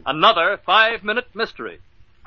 Another 5-minute mystery.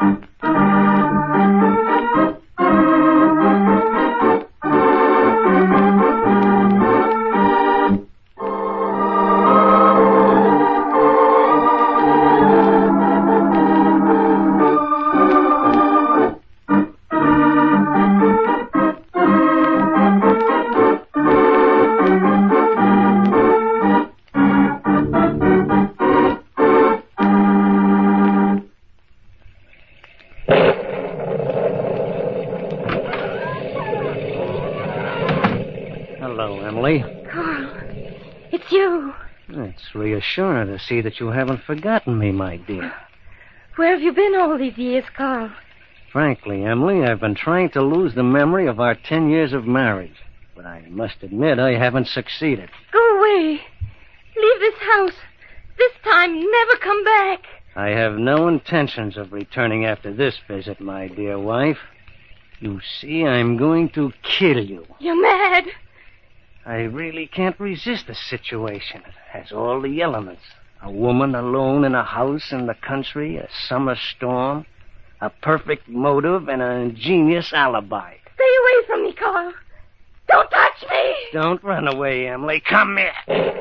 It's reassuring to see that you haven't forgotten me, my dear. Where have you been all these years, Carl? Frankly, Emily, I've been trying to lose the memory of our 10 years of marriage. But I must admit I haven't succeeded. Go away. Leave this house. This time, never come back. I have no intentions of returning after this visit, my dear wife. You see, I'm going to kill you. You're mad. I really can't resist the situation. It has all the elements. A woman alone in a house in the country, a summer storm, a perfect motive, and an ingenious alibi. Stay away from me, Carl. Don't touch me. Don't run away, Emily. Come here.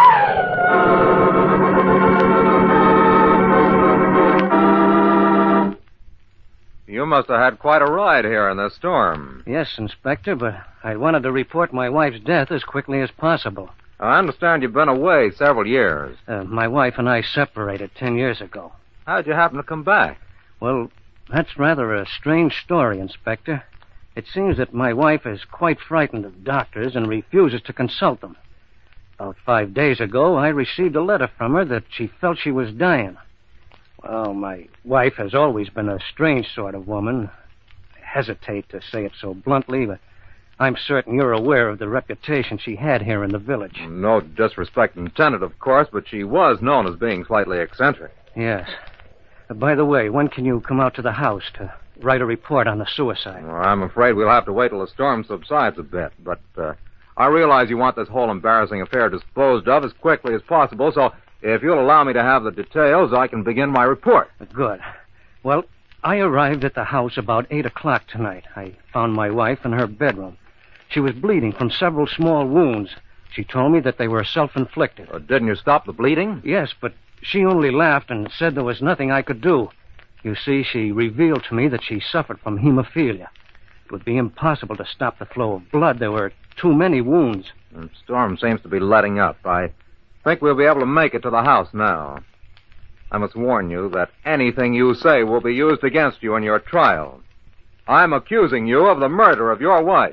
You must have had quite a ride here in the storm. Yes, Inspector, but I wanted to report my wife's death as quickly as possible. I understand you've been away several years. My wife and I separated 10 years ago. How'd you happen to come back? Well, that's rather a strange story, Inspector. It seems that my wife is quite frightened of doctors and refuses to consult them. About 5 days ago, I received a letter from her that she felt she was dying. Well, my wife has always been a strange sort of woman. I hesitate to say it so bluntly, but I'm certain you're aware of the reputation she had here in the village. No disrespect intended, of course, but she was known as being slightly eccentric. Yes. By the way, when can you come out to the house to write a report on the suicide? Well, I'm afraid we'll have to wait till the storm subsides a bit, but I realize you want this whole embarrassing affair disposed of as quickly as possible, so if you'll allow me to have the details, I can begin my report. Good. Well, I arrived at the house about 8 o'clock tonight. I found my wife in her bedroom. She was bleeding from several small wounds. She told me that they were self-inflicted. Didn't you stop the bleeding? Yes, but she only laughed and said there was nothing I could do. You see, she revealed to me that she suffered from hemophilia. It would be impossible to stop the flow of blood. There were too many wounds. The storm seems to be letting up. I think we'll be able to make it to the house now. I must warn you that anything you say will be used against you in your trial. I'm accusing you of the murder of your wife.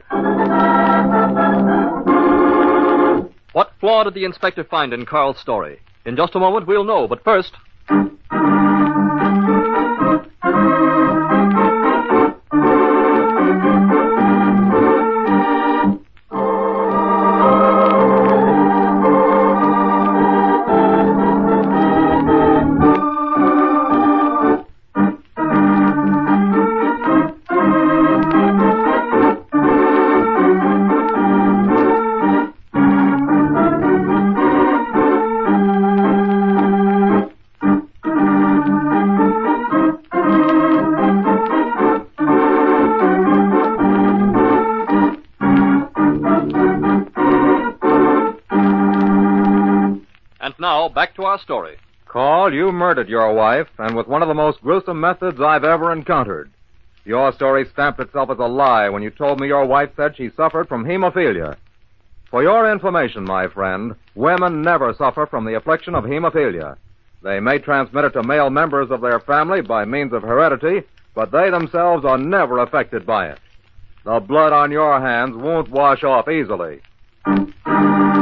What flaw did the inspector find in Carl's story? In just a moment, we'll know, but first... Now, back to our story. Carl, you murdered your wife, and with one of the most gruesome methods I've ever encountered. Your story stamped itself as a lie when you told me your wife said she suffered from hemophilia. For your information, my friend, women never suffer from the affliction of hemophilia. They may transmit it to male members of their family by means of heredity, but they themselves are never affected by it. The blood on your hands won't wash off easily.